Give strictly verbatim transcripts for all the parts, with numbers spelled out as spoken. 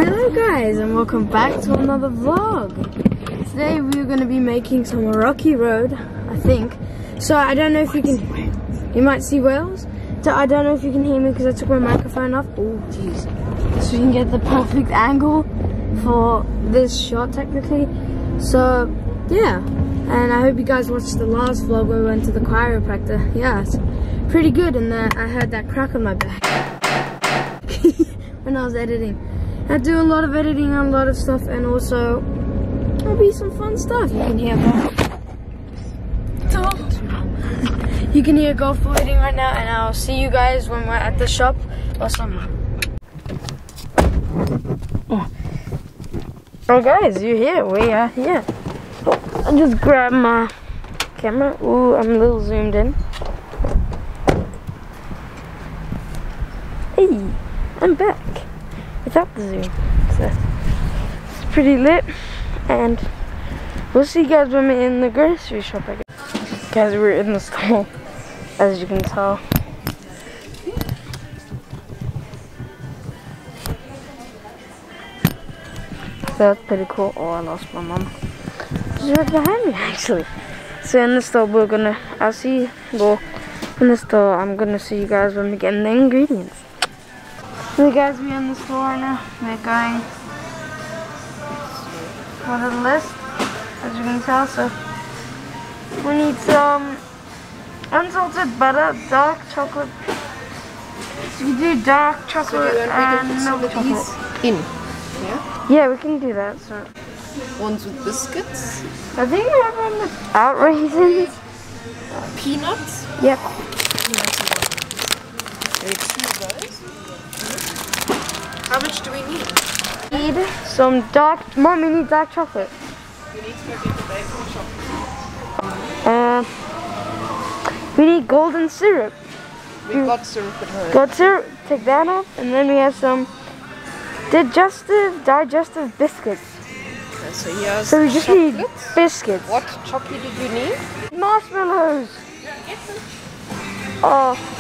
Hello guys, and welcome back to another vlog. Today we're going to be making some rocky road, I think. So I don't know if you can, you might see whales. So I don't know if you can hear me because I took my microphone off. Oh jeez. So we can get the perfect angle for this shot technically. So yeah, and I hope you guys watched the last vlog where we went to the chiropractor. Yeah, it's pretty good, and uh, I heard that crack on my back when I was editing. I do a lot of editing on a lot of stuff, and also there'll be some fun stuff. You can hear golf. You can hear golf waiting right now, and I'll see you guys when we're at the shop or somewhere. Oh, oh guys, you're here. We are here. Oh, I just grabbed my camera. Ooh, I'm a little zoomed in. Hey, I'm back. Without the zoom, so it's pretty lit, and we'll see you guys when we're in the grocery shop. I guess, guys, we're in the store, as you can tell. So that's pretty cool. Oh, I lost my mom. She's right behind me, actually. So in the store, we're gonna. I'll see. Well, in the store, I'm gonna see you guys when we get in the ingredients. So guys, we're in the store right now. We're going for the list, as you can tell. So we need some unsalted butter, dark chocolate. So we do dark chocolate so and milk chocolate. In, yeah? Yeah, we can do that. So ones with biscuits. I think we have one without raisins. Uh, peanuts. Yep. Peanuts and raisins. There are two of those. How much do we need? Need some dark, Mom, we need dark chocolate. We need to go get the basil chocolate. Uh, we need golden syrup. We've got syrup at home. Got syrup, take that off, and then we have some digestive, digestive biscuits. Okay, so here's So we just chocolates. need biscuits. What chocolate did you need? Marshmallows. Get them. Oh.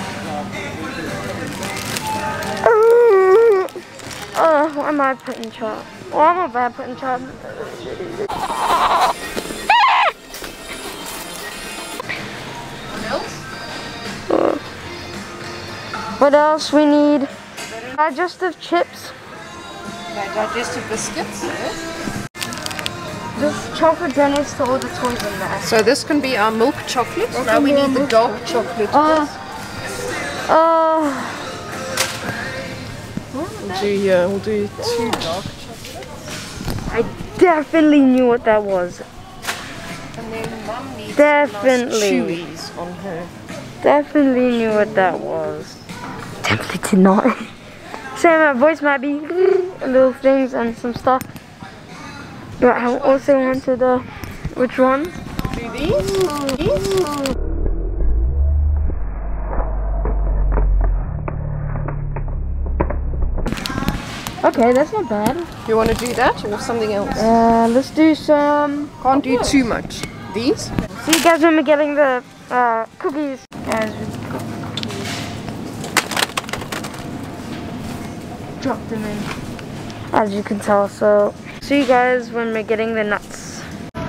Oh, why am I putting chop? Why am I bad putting chop? What else? Uh, what else we need? Digestive chips. Okay, digestive biscuits. Yes. Just chocolate donuts to all the toys in there. So this can be our milk chocolate. Now we need the dark chocolate. Uh, uh, We'll do here. We'll do two dark chocolates. I definitely knew what that was. And then Mum needs Definitely. some nice chewies on her. Definitely knew what that was. Definitely did not. So my voice might be little things and some stuff. But I also wanted the, which one? Do these? These? Okay, that's not bad. You want to do that or something else? Uh, let's do some. Can't do too much. These? See you guys when we're getting the uh, cookies. Guys, we drop them in, as you can tell. So, see you guys when we're getting the nuts.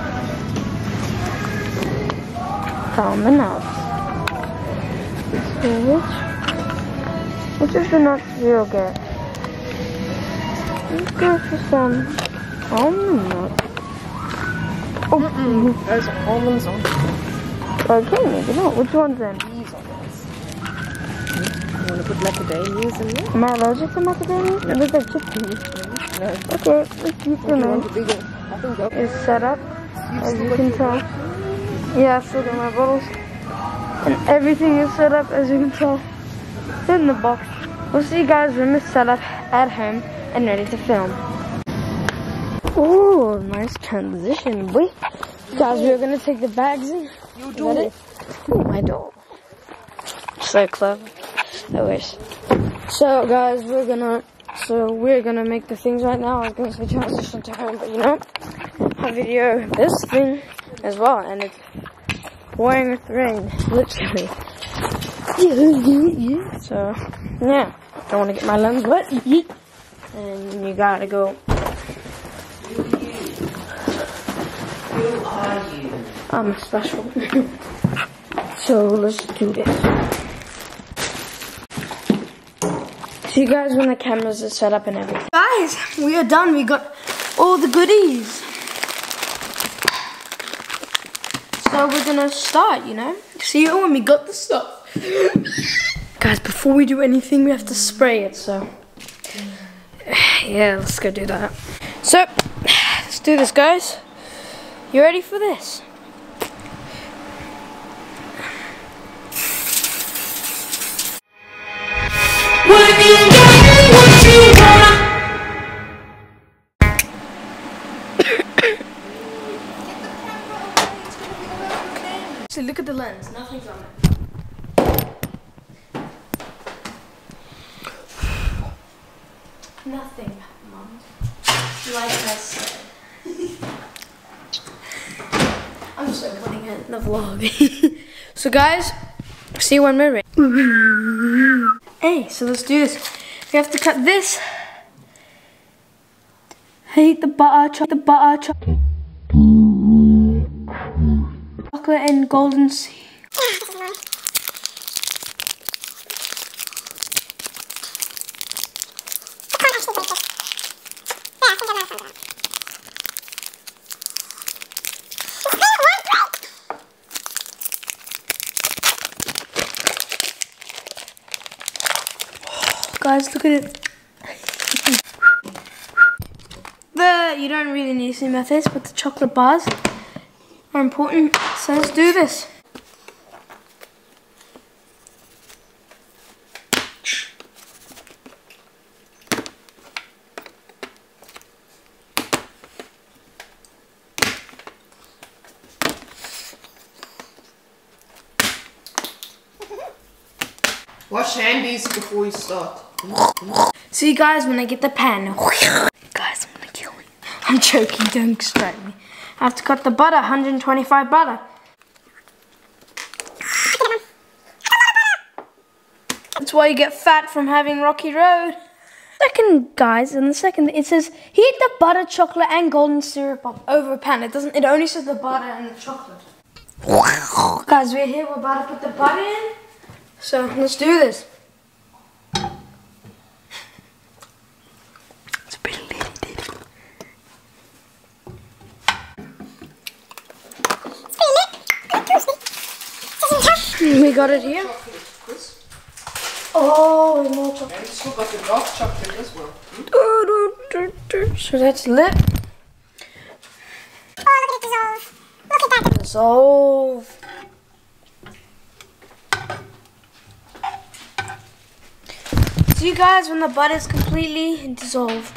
Found the nuts. So which, which is the nuts we'll get? Let's go for some almond nuts. Oh, mm -mm. Those are almonds on. Okay, maybe not. Which ones then? These are those. You want to put macadamias in there? Am I allergic to macadamia? No. Look like chickpeas. No. Okay, let's keep them in. I think that It's set up, as you can tell. Yeah, I still got my bottles. And everything is set up, as you can tell. It's in the box. We'll see you guys when it's set up at home and ready to film. Oh, nice transition, boy. Guys, we're gonna take the bags in. You do it. Oh, my door. So clever. I wish. So, guys, we're gonna. So we're gonna make the things right now. I was gonna say transition to home, but you know, I video this thing as well, and it's pouring with rain, literally. So, yeah, don't want to get my lens wet. and you gotta go. Who are you? I'm special. So let's do this. See you guys when the cameras are set up and everything. Guys, we are done. We got all the goodies. So we're gonna start, you know? See you when we got the stuff. Guys, before we do anything, we have to spray it, so. Yeah, let's go do that. So, let's do this, guys. You ready for this? So look at the lens, nothing's on it. Nothing, Mom. Like I said. I'm just like putting it in the vlog. So guys, see you when we're ready. Hey, so let's do this. We have to cut this. Hate the butter, cho the butter, cho chocolate and golden sea. Guys, look at it. The you don't really need to see my face, but the chocolate bars are important. So let's do this. Wash your handies before you start. See you guys when I get the pan. Guys, I'm gonna kill you. I'm joking, don't strike me. I have to cut the butter, one hundred twenty-five butter. That's why you get fat from having Rocky Road. Second, guys, in the second, it says heat the butter, chocolate, and golden syrup up over a pan. It doesn't. It only says the butter and the chocolate. Guys, we're here. We're about to put the butter in. So let's do this. It's a bit limited. We got it here. Oh, more chocolate. And still got the dark chocolate as well. Hmm? So that's lit. Oh, look at it dissolve. Look at that. Dissolve. See you guys when the butter is completely dissolved.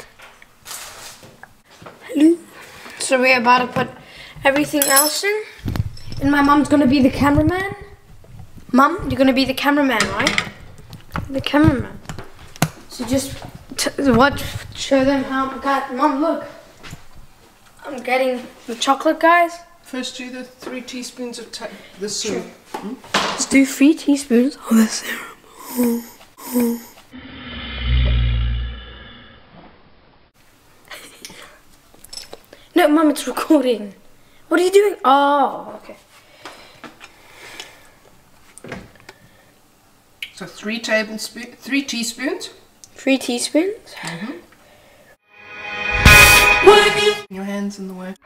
Hello. So we're about to put everything else in. And my mom's gonna be the cameraman. Mom, you're gonna be the cameraman, right? The cameraman. So just t watch, show them how. God, Mom, look. I'm getting the chocolate, guys. First do the three teaspoons of the syrup. Sure. Hmm? Let's do three teaspoons of the syrup. Oh, oh. No, Mom, it's recording. What are you doing? Oh, okay. So three tablespoons, three teaspoons. Three teaspoons. Mm-hmm. Your hands in the way.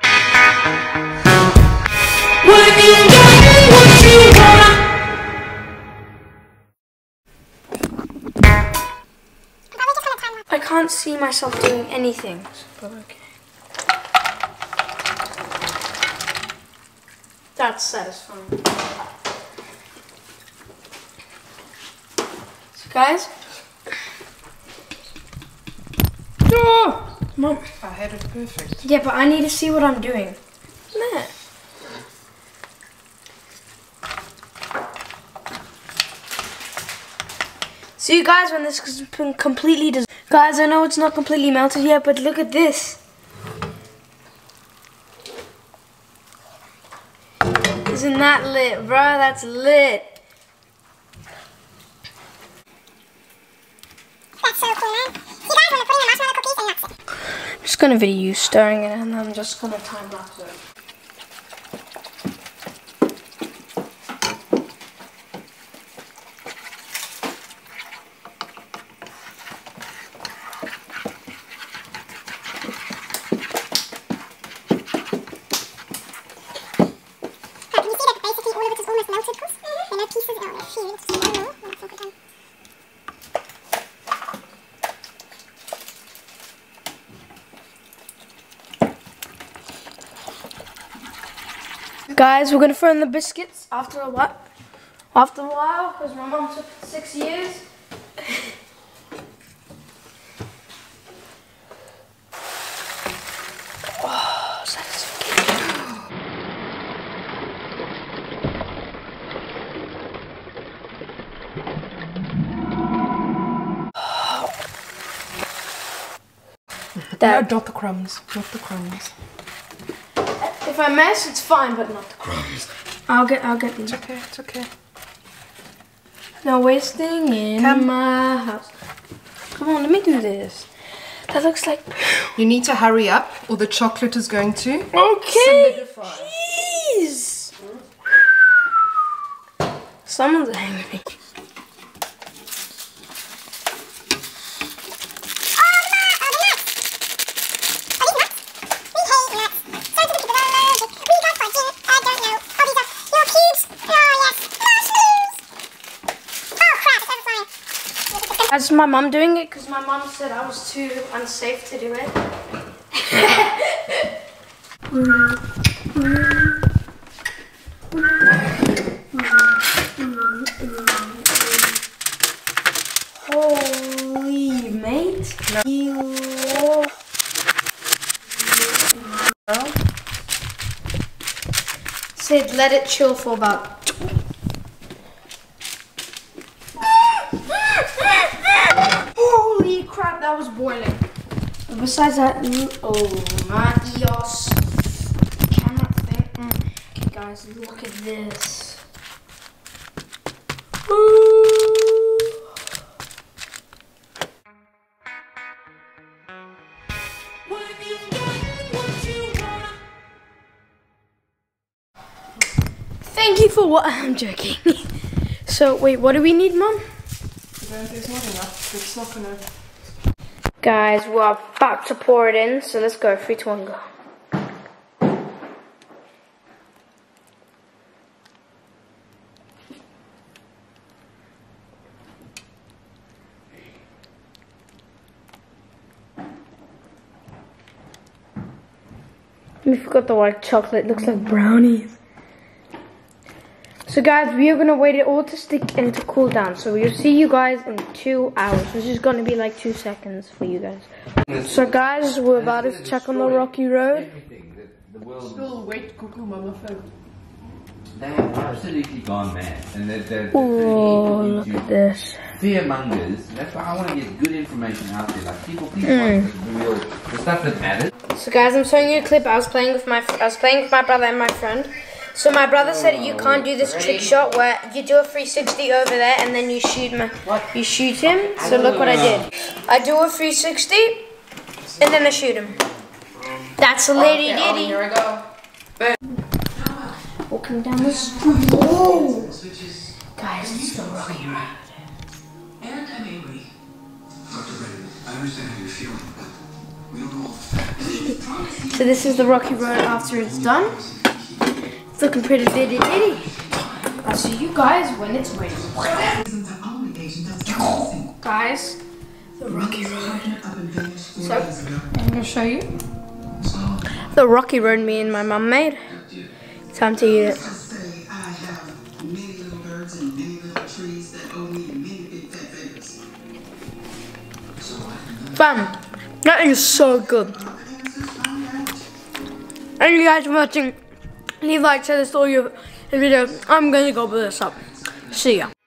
I can't see myself doing anything. But okay. That's satisfying. So guys. Oh, Mom. I had it perfect. Yeah, but I need to see what I'm doing. Nah. See you guys when this is completely dis- Guys, I know it's not completely melted yet, but look at this. Isn't that lit, bro? That's lit. That's so cool, man. See, guys, when we're putting the marshmallow cookies I'm just gonna video you stirring it, and I'm just gonna time lapse it. Guys, we're gonna throw in the biscuits after a while. After a while, because my mom took six years. Oh, satisfaction. That, no, not the crumbs. Not the crumbs. If I mess, it's fine, but not the crumbs. I'll get, I'll get these. It's okay, it's okay. No wasting in Come. my house. Come on, let me do this. That looks like... You need to hurry up, or the chocolate is going to okay. solidify. Jeez. Someone's angry. That's my mom doing it because my mom said I was too unsafe to do it. Holy mate. No. Said let it chill for about holy crap, that was boiling. But besides that, oh my Dios. Camera thing. Okay guys, look at this. Ooh. Thank you for what I'm joking. So wait, what do we need, Mom? There's not enough. It's not gonna. Guys, we're about to pour it in, so let's go. Three, two, one, go. We forgot the white chocolate. It looks like brownies. So guys, we are gonna wait it all to stick and to cool down. So we'll see you guys in two hours, which is gonna be like two seconds for you guys. So guys, we're about to check on the rocky road. Still wait, cuckoo mama phone. They have absolutely gone mad, and they're, they're, they're oh, look at this. Fearmongers. That's why I want to get good information out there. Like people, people mm. want the real, the stuff that matters. So guys, I'm showing you a clip. I was playing with my, I was playing with my brother and my friend. So my brother said you can't do this trick shot where you do a three sixty over there and then you shoot my, you shoot him. So look what I did. I do a three sixty and then I shoot him. That's a lady okay, ditty. Oh, here we go. Walking down the street. Whoa. Guys, it's the rocky road. And I'm angry. Doctor Brennan, I understand how you're feeling, but we don't know all the facts. So this is the rocky road after it's done. It's looking pretty ditty ditty. I'll see you guys when it's ready. Guys, the rocky road. So, I'm gonna show you. The rocky road me and my mum made. Time to eat it. Fam, that is so good. And you guys are watching. Leave a like, share this all your video. I'm gonna go put this up. See ya.